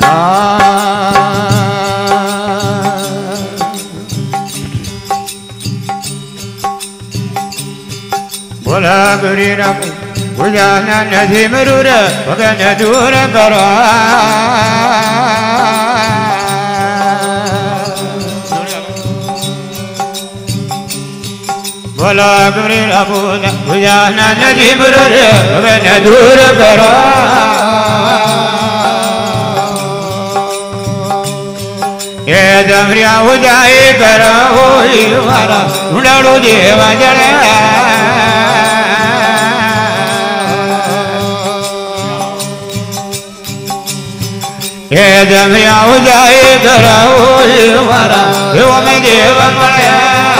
बोला गुरी रखो उजाना नदी मरूर भगन दूर करो बोला गुरी रखो उजाना नदी मरूर भगन दूर करो ये जमरिया उजाए करो होई मारा उड़ाड़ो देवा जड़े ये जमरिया उजाए करो होई मारा यो में देवा मड़े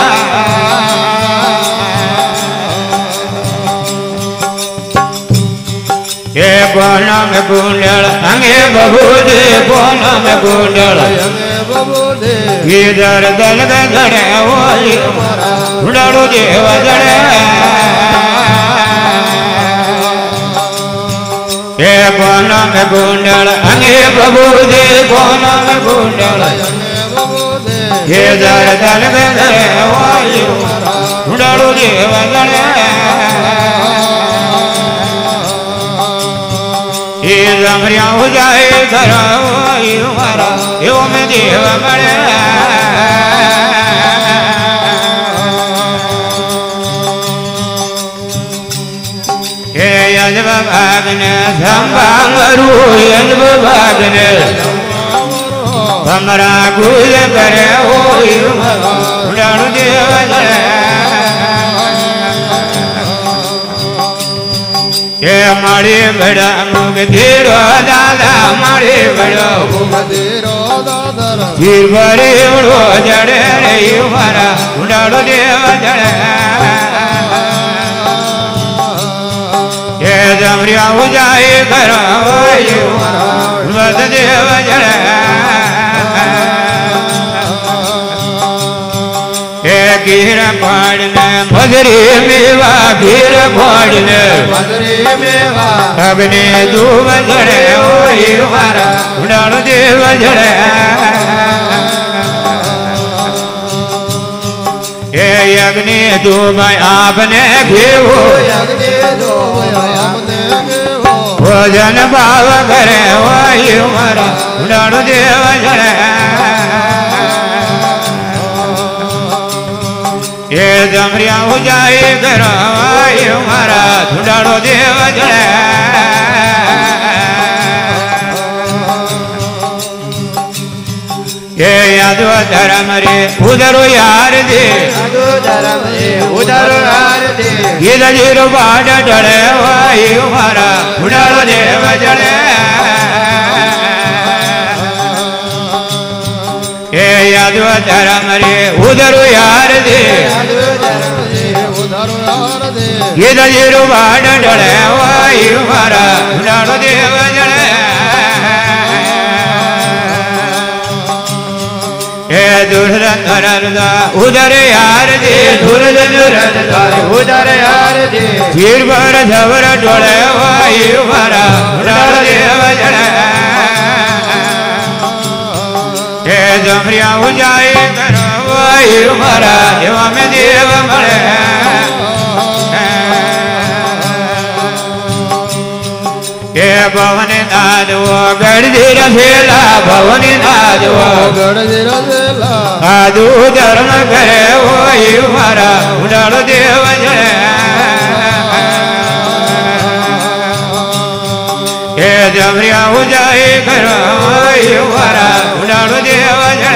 ये कोना में कुंडल अंगे बबूदे कोना में कुंडल इधर दल गड़े होली उड़ाड़ो देव जड़े ये कोना में कुंडल अंगे बबूदे कोना में कुंडल इधर दल गड़े होली उड़ाड़ो देव जड़े ये जमरिया हो जाए करो मारा यो में देव मरे ये यजब भागने संभांगरू यजब भागने हमरा गुल करे हो उड़ाड़ो देव जड़े ये मारे बड़ा मुग धीरो दादा मारे बड़ा मुग धीरो दादा धीर भरे उड़ो जड़े रे मारा उड़ाड़ो देव जड़े ये जमरिया हो जाए करो बद देव जड़े ये गिर पाड़ने मजरी मेवा गिर पाड़ने अग्नि दूब जड़े ओही मारा उड़ाड़ो देव जड़े ये अग्नि दूब आपने घेवो भोजन भाव करे ओही मारा उड़ाड़ो देव जड़े ये जमरिया हो जाए करो मारा उड़ाड़ो देव जड़े ये यादव धर्म रे उधरो यार दे उधरो यार दे ये जीरो बाट डरे मारा उड़ाड़ो देव जड़े ये यादव धर्म रे उधरो यार दे ये जीरो बाट डरे मारा उड़ाड़ो देव जड़े ये दुर्धन उधर यार दे दुर्धन उधर यार दे धीर भर झवर डोले मारा उड़ाड़ो देव जड़े ये जमरिया हो जाए करो मारा देवा में देव मरे ये भवन नाद वो गढ़ रसेला भवन नाद वो गढ़ रसेला आदू धर्म करे वो मारा उड़ाड़ो देव जड़े ये जमरिया हो जाए करो मारा उड़ाड़ो देव जड़े